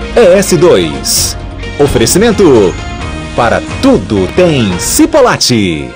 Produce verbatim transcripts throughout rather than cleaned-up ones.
E S dois. Oferecimento. Para tudo tem Cipolate.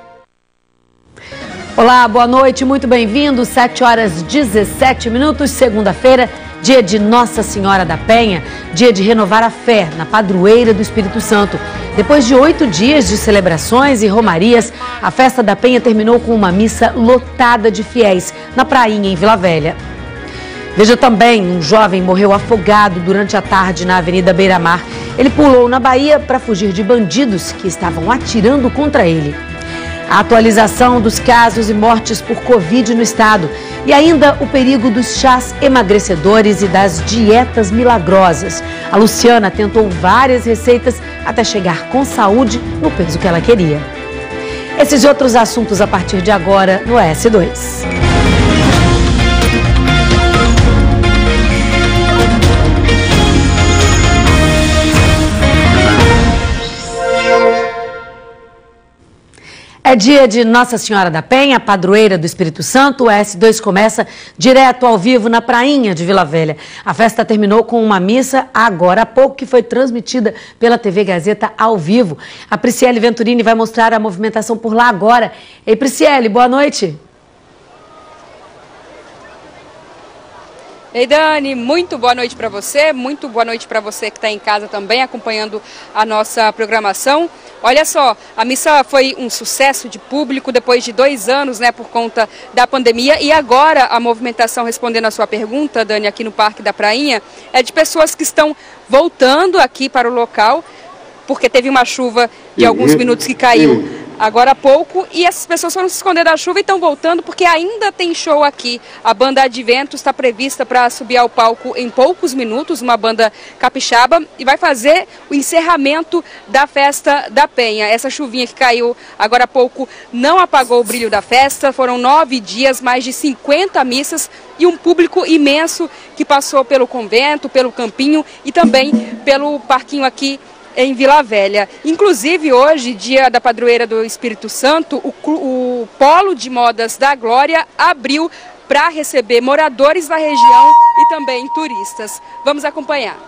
Olá, boa noite, muito bem-vindo. sete horas e dezessete minutos, segunda-feira, dia de Nossa Senhora da Penha, dia de renovar a fé na padroeira do Espírito Santo. Depois de oito dias de celebrações e romarias, a festa da Penha terminou com uma missa lotada de fiéis na prainha em Vila Velha. Veja também, um jovem morreu afogado durante a tarde na Avenida Beira-Mar. Ele pulou na Bahia para fugir de bandidos que estavam atirando contra ele. A atualização dos casos e mortes por Covid no estado e ainda o perigo dos chás emagrecedores e das dietas milagrosas. A Luciana tentou várias receitas até chegar com saúde no peso que ela queria. Esses e outros assuntos a partir de agora no E S dois. É dia de Nossa Senhora da Penha, padroeira do Espírito Santo. O E S dois começa direto ao vivo na prainha de Vila Velha. A festa terminou com uma missa agora há pouco que foi transmitida pela T V Gazeta ao vivo. A Prisciele Venturini vai mostrar a movimentação por lá agora. Ei, Prisciele, boa noite. Ei, Dani, muito boa noite para você, muito boa noite para você que está em casa também acompanhando a nossa programação. Olha só, a missa foi um sucesso de público depois de dois anos, né, por conta da pandemia. E agora a movimentação, respondendo a sua pergunta, Dani, aqui no Parque da Prainha, é de pessoas que estão voltando aqui para o local, porque teve uma chuva de alguns minutos que caiu agora há pouco, e essas pessoas foram se esconder da chuva e estão voltando porque ainda tem show aqui. A banda Adventos está prevista para subir ao palco em poucos minutos, uma banda capixaba, e vai fazer o encerramento da festa da Penha. Essa chuvinha que caiu agora há pouco não apagou o brilho da festa, foram nove dias, mais de cinquenta missas e um público imenso que passou pelo convento, pelo campinho e também pelo parquinho aqui em Vila Velha. Inclusive, hoje, dia da padroeira do Espírito Santo, o, o Polo de Modas da Glória abriu para receber moradores da região e também turistas. Vamos acompanhar.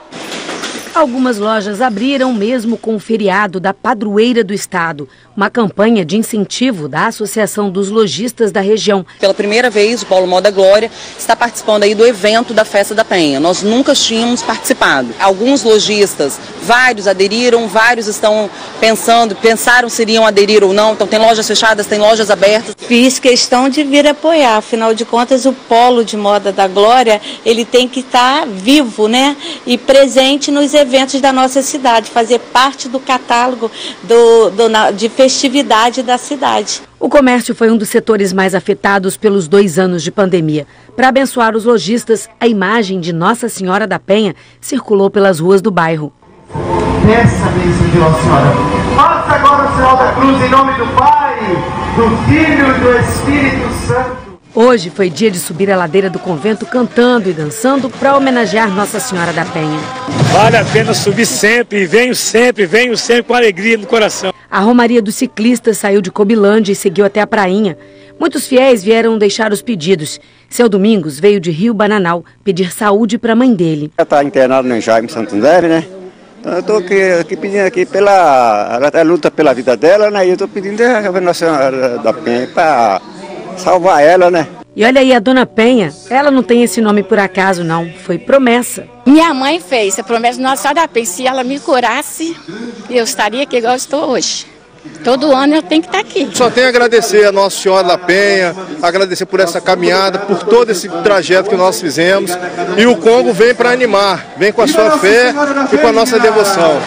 Algumas lojas abriram mesmo com o feriado da padroeira do estado, uma campanha de incentivo da Associação dos Lojistas da região. Pela primeira vez, o Polo Moda Glória está participando aí do evento da Festa da Penha. Nós nunca tínhamos participado. Alguns lojistas, vários aderiram, vários estão pensando, pensaram se iriam aderir ou não. Então tem lojas fechadas, tem lojas abertas. Fiz questão de vir apoiar, afinal de contas o Polo de Moda da Glória, ele tem que estar vivo, né? E presente nos eventos. eventos da nossa cidade, fazer parte do catálogo do, do, de festividade da cidade. O comércio foi um dos setores mais afetados pelos dois anos de pandemia. Para abençoar os lojistas, a imagem de Nossa Senhora da Penha circulou pelas ruas do bairro. Peça a bênção de Nossa Senhora. Faça agora o sinal da cruz em nome do Pai, do Filho e do Espírito Santo. Hoje foi dia de subir a ladeira do convento cantando e dançando para homenagear Nossa Senhora da Penha. Vale a pena subir sempre, venho sempre, venho sempre com alegria no coração. A Romaria dos Ciclistas saiu de Cobilândia e seguiu até a prainha. Muitos fiéis vieram deixar os pedidos. Seu Domingos veio de Rio Bananal pedir saúde para a mãe dele. Ela está internada no Jaime Santo André, né? Então eu estou aqui, aqui pedindo aqui pela... Ela luta pela vida dela, né? E eu estou pedindo a Nossa Senhora da Penha para salvar ela, né? E olha aí, a Dona Penha, ela não tem esse nome por acaso, não. Foi promessa. Minha mãe fez a promessa de Nossa Senhora da Penha. Se ela me curasse, eu estaria aqui igual eu estou hoje. Todo ano eu tenho que estar aqui. Só tenho a agradecer a Nossa Senhora da Penha, agradecer por essa caminhada, por todo esse trajeto que nós fizemos. E o Congo vem para animar, vem com a sua fé e com a nossa devoção.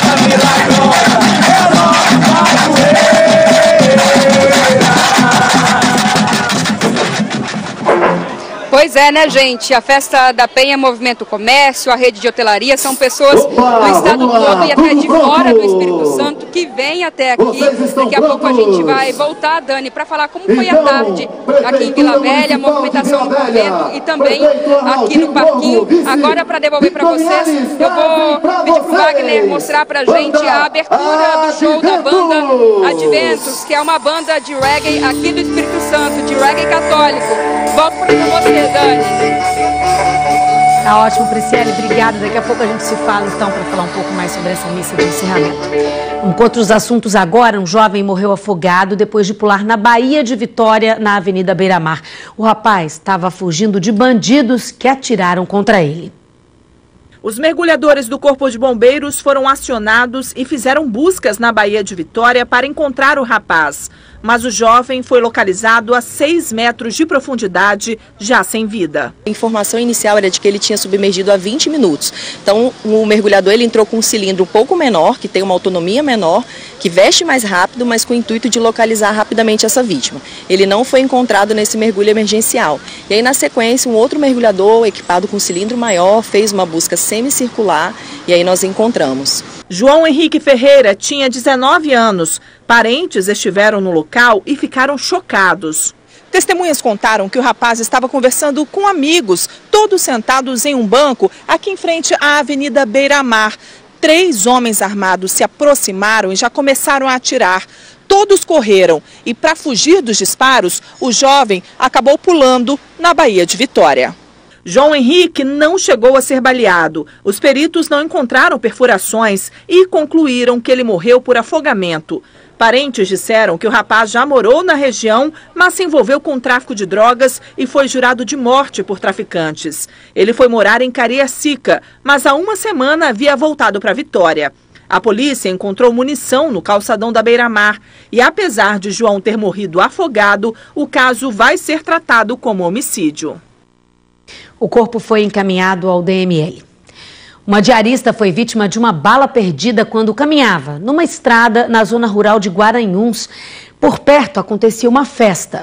Pois é, né, gente? A Festa da Penha movimenta o comércio, a rede de hotelaria, são pessoas Opa, do estado todo e até de fora do Espírito Santo que vêm até aqui. Daqui a pouco a gente vai voltar, Dani, para falar como foi a tarde aqui em Vila Velha, a movimentação no convento e também aqui no parquinho. Agora, para devolver para vocês, eu vou pedir para o Wagner mostrar para a gente a abertura do show da banda Adventos, que é uma banda de reggae aqui do Espírito Santo, de reggae católico. Volto para você, Dani. Tá ótimo, Priscila. Obrigada. Daqui a pouco a gente se fala, então, para falar um pouco mais sobre essa missa de encerramento. Com outros assuntos agora, um jovem morreu afogado depois de pular na Baía de Vitória, na Avenida Beira-Mar. O rapaz estava fugindo de bandidos que atiraram contra ele. Os mergulhadores do Corpo de Bombeiros foram acionados e fizeram buscas na Baía de Vitória para encontrar o rapaz. Mas o jovem foi localizado a seis metros de profundidade, já sem vida. A informação inicial era de que ele tinha submergido há vinte minutos. Então, o mergulhador ele entrou com um cilindro um pouco menor, que tem uma autonomia menor, que veste mais rápido, mas com o intuito de localizar rapidamente essa vítima. Ele não foi encontrado nesse mergulho emergencial. E aí, na sequência, um outro mergulhador equipado com um cilindro maior fez uma busca semicircular e aí nós encontramos. João Henrique Ferreira tinha dezenove anos. Parentes estiveram no local e ficaram chocados. Testemunhas contaram que o rapaz estava conversando com amigos, todos sentados em um banco aqui em frente à Avenida Beira-Mar. Três homens armados se aproximaram e já começaram a atirar. Todos correram e, para fugir dos disparos, o jovem acabou pulando na Baía de Vitória. João Henrique não chegou a ser baleado. Os peritos não encontraram perfurações e concluíram que ele morreu por afogamento. Parentes disseram que o rapaz já morou na região, mas se envolveu com tráfico de drogas e foi jurado de morte por traficantes. Ele foi morar em Cariacica, mas há uma semana havia voltado para Vitória. A polícia encontrou munição no calçadão da Beira-Mar e, apesar de João ter morrido afogado, o caso vai ser tratado como homicídio. O corpo foi encaminhado ao D M L. Uma diarista foi vítima de uma bala perdida quando caminhava numa estrada na zona rural de Guaranhuns. Por perto acontecia uma festa.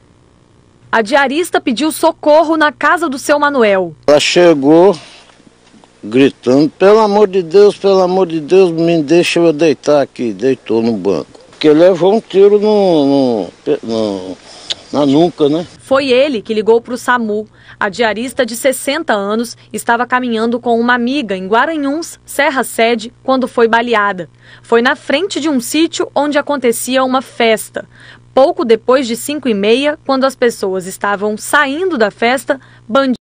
A diarista pediu socorro na casa do seu Manuel. Ela chegou gritando, pelo amor de Deus, pelo amor de Deus, me deixa eu deitar aqui. Deitou no banco. Porque levou um tiro no, no, no, na nuca, né? Foi ele que ligou para o SAMU. A diarista de sessenta anos estava caminhando com uma amiga em Guaranhuns, Serra Sede, quando foi baleada. Foi na frente de um sítio onde acontecia uma festa. Pouco depois de cinco e meia, quando as pessoas estavam saindo da festa, bandidos